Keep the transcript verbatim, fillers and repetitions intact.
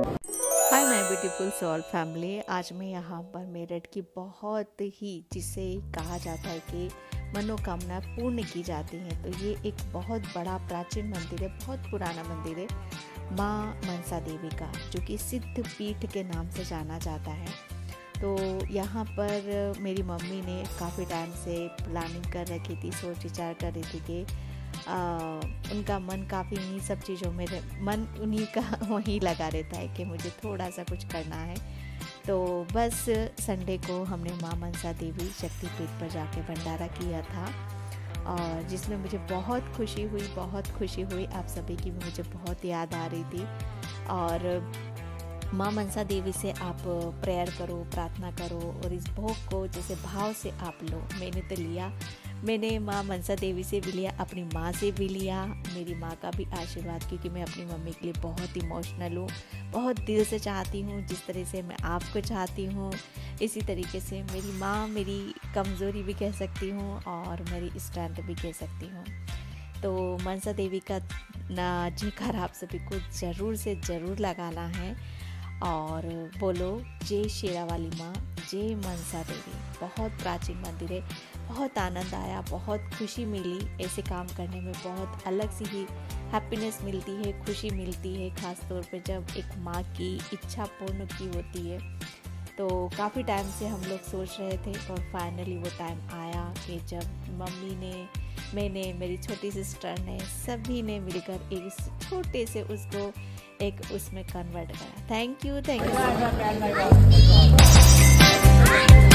Hi my beautiful soul family. आज मैं यहाँ पर मेरठ की बहुत ही, जिसे कहा जाता है कि मनोकामना पूर्ण की जाती हैं, तो ये एक बहुत बड़ा प्राचीन मंदिर है, बहुत पुराना मंदिर है माँ मनसा देवी का, जो कि सिद्ध पीठ के नाम से जाना जाता है। तो यहाँ पर मेरी मम्मी ने काफ़ी टाइम से प्लानिंग कर रखी थी, सोच विचार कर रही थी कि आ, उनका मन काफ़ी इन्हीं सब चीज़ों में, मन उन्हीं का वहीं लगा रहता है कि मुझे थोड़ा सा कुछ करना है। तो बस संडे को हमने माँ मनसा देवी शक्तिपीठ पर जाके भंडारा किया था, और जिसमें मुझे बहुत खुशी हुई, बहुत खुशी हुई। आप सभी की मुझे बहुत याद आ रही थी। और माँ मनसा देवी से आप प्रेयर करो, प्रार्थना करो, और इस भोग को जैसे भाव से आप लो। मैंने तो लिया, मैंने माँ मनसा देवी से भी लिया, अपनी माँ से भी लिया, मेरी माँ का भी आशीर्वाद, क्योंकि मैं अपनी मम्मी के लिए बहुत इमोशनल हूँ, बहुत दिल से चाहती हूँ। जिस तरह से मैं आपको चाहती हूँ, इसी तरीके से मेरी माँ मेरी कमज़ोरी भी कह सकती हूँ और मेरी स्ट्रेंथ भी कह सकती हूँ। तो मनसा देवी का ना जिक्र आप सभी को ज़रूर से ज़रूर लगाना है, और बोलो जय शेरा वाली माँ, जय मनसा देवी। बहुत प्राचीन मंदिर है, बहुत आनंद आया, बहुत खुशी मिली। ऐसे काम करने में बहुत अलग सी ही हैप्पीनेस मिलती है, खुशी मिलती है, ख़ास तौर पे जब एक माँ की इच्छा पूर्ण की होती है। तो काफ़ी टाइम से हम लोग सोच रहे थे, और फाइनली वो टाइम आया कि जब मम्मी ने, मैंने, मेरी छोटी सिस्टर ने, सभी ने मिलकर एक छोटे से उसको एक उसमें कन्वर्ट करा। Thank you, thank you.